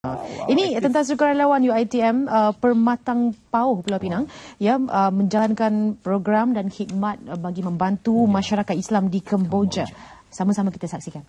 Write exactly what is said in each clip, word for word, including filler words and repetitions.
Ini tentang sukarelawan U I T M uh, Permatang Pauh Pulau Pinang yang uh, menjalankan program dan khidmat uh, bagi membantu masyarakat Islam di Kemboja. Sama-sama kita saksikan.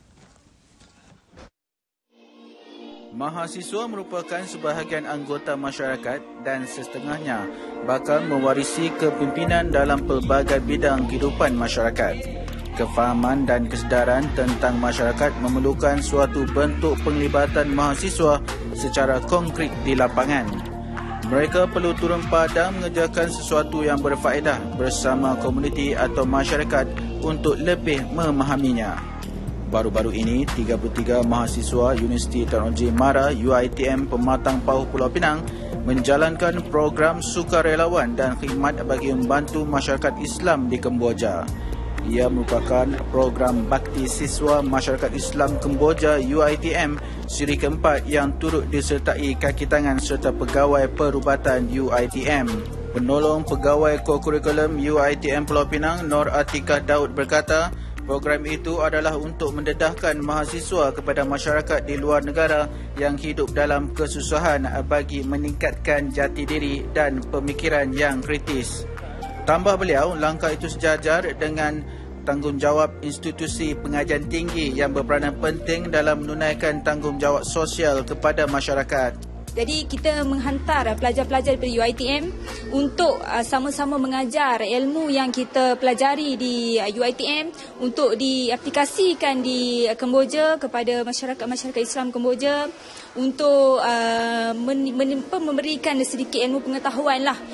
Mahasiswa merupakan sebahagian anggota masyarakat dan setengahnya bakal mewarisi kepimpinan dalam pelbagai bidang kehidupan masyarakat. Kefahaman dan kesedaran tentang masyarakat memerlukan suatu bentuk penglibatan mahasiswa secara konkret di lapangan. Mereka perlu turun padang mengerjakan sesuatu yang berfaedah bersama komuniti atau masyarakat untuk lebih memahaminya. Baru-baru ini, tiga puluh tiga mahasiswa Universiti Teknologi Mara U I T M Pematang Pauh Pulau Pinang menjalankan program sukarelawan dan khidmat bagi membantu masyarakat Islam di Kemboja. Ia merupakan program bakti siswa masyarakat Islam Kemboja U I T M siri keempat yang turut disertai kaki tangan serta pegawai perubatan U I T M. Penolong Pegawai Kokurikulum U I T M Pulau Pinang, Nur Atikah Daud berkata, program itu adalah untuk mendedahkan mahasiswa kepada masyarakat di luar negara yang hidup dalam kesusahan bagi meningkatkan jati diri dan pemikiran yang kritis. Tambah beliau, langkah itu sejajar dengan tanggungjawab institusi pengajian tinggi yang berperanan penting dalam menunaikan tanggungjawab sosial kepada masyarakat. Jadi kita menghantar pelajar-pelajar dari U I T M untuk sama-sama mengajar ilmu yang kita pelajari di U I T M untuk diaplikasikan di Kemboja kepada masyarakat-masyarakat Islam Kemboja untuk uh, memberikan sedikit ilmu pengetahuan lah.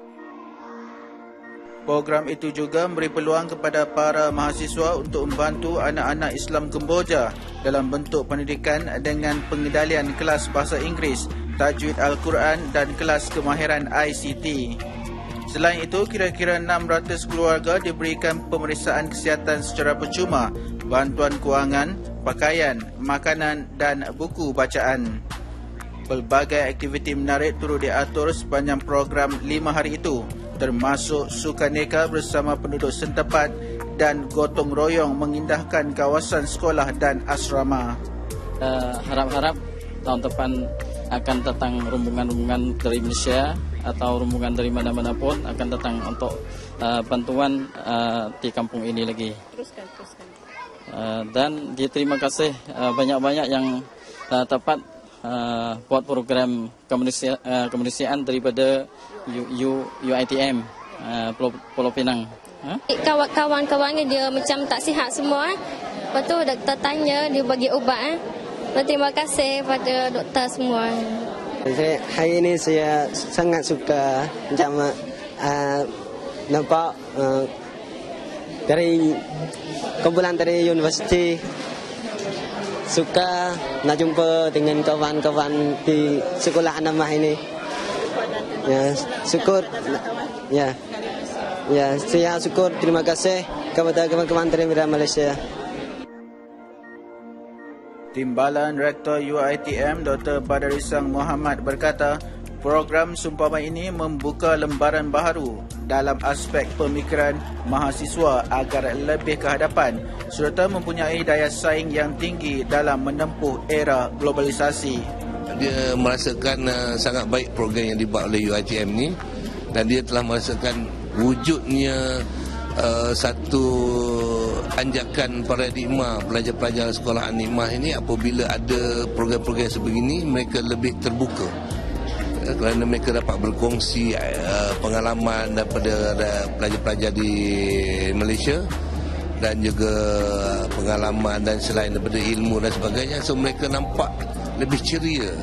Program itu juga memberi peluang kepada para mahasiswa untuk membantu anak-anak Islam Kemboja dalam bentuk pendidikan dengan pengendalian kelas bahasa Inggeris, tajwid Al-Quran dan kelas kemahiran I C T. Selain itu, kira-kira enam ratus keluarga diberikan pemeriksaan kesihatan secara percuma, bantuan kewangan, pakaian, makanan dan buku bacaan. Pelbagai aktiviti menarik turut diatur sepanjang program lima hari itu, termasuk sukaneka bersama penduduk setempat dan gotong royong mengindahkan kawasan sekolah dan asrama. Uh, harap-harap tahun depan akan datang rombongan-rombongan dari Malaysia atau rombongan dari mana-mana pun akan datang untuk uh, bantuan uh, di kampung ini lagi. Teruskan, teruskan. Uh, dan terima kasih uh, banyak-banyak yang uh, tepat uh, buat program kemanusiaan, uh, kemanusiaan daripada U, U, U I T M uh, Pulau, Pulau Pinang. Huh? Kawan-kawannya dia macam tak sihat semua. Lepas tu doktor tanya, dia bagi ubat. Eh. Terima kasih pada doktor semua. Saya, hari ini saya sangat suka macam uh, nampak uh, dari kumpulan dari universiti. Suka nak jumpa dengan kawan-kawan di sekolah Anamah ini. Ya, syukur. Ya. Ya, saya syukur, terima kasih kepada kawan-kawan dari Malaysia. Timbalan Rektor U I T M Doktor Badarisang Muhammad berkata, program Sumpama ini membuka lembaran baharu dalam aspek pemikiran mahasiswa agar lebih ke hadapan serta mempunyai daya saing yang tinggi dalam menempuh era globalisasi. Dia merasakan uh, sangat baik program yang dibuat oleh U I T M ni dan dia telah merasakan wujudnya uh, satu anjakan paradigma pelajar-pelajar sekolah An-Nikmah ini. Apabila ada program-program sebegini, mereka lebih terbuka uh, kerana mereka dapat berkongsi uh, pengalaman daripada uh, pelajar-pelajar di Malaysia dan juga pengalaman dan selain daripada ilmu dan sebagainya. So mereka nampak lebih ceria.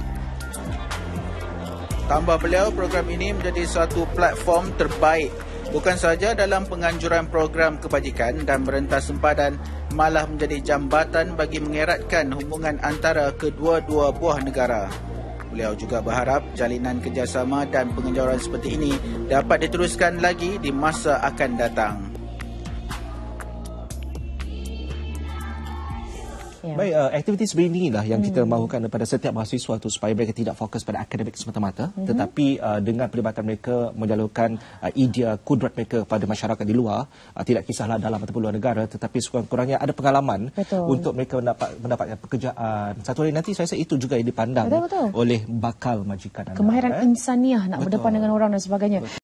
Tambah beliau, program ini menjadi satu platform terbaik bukan sahaja dalam penganjuran program kebajikan dan merentas sempadan, malah menjadi jambatan bagi mengeratkan hubungan antara kedua-dua buah negara. Beliau juga berharap jalinan kerjasama dan penganjuran seperti ini dapat diteruskan lagi di masa akan datang. Ya. Baik, uh, aktiviti seperti inilah yang hmm. kita mahukan kepada setiap mahasiswa tu supaya mereka tidak fokus pada akademik semata-mata, hmm. tetapi uh, dengan pelibatan mereka menyalurkan uh, idea kudrat mereka kepada masyarakat di luar, uh, tidak kisahlah dalam ataupun luar negara, tetapi sekurang-kurangnya ada pengalaman betul. Untuk mereka mendapat mendapatkan pekerjaan. Satu hari nanti saya rasa itu juga yang dipandang betul, betul. oleh bakal majikan anda. Kemahiran eh? insaniah nak betul. berdepan dengan orang dan sebagainya. Betul.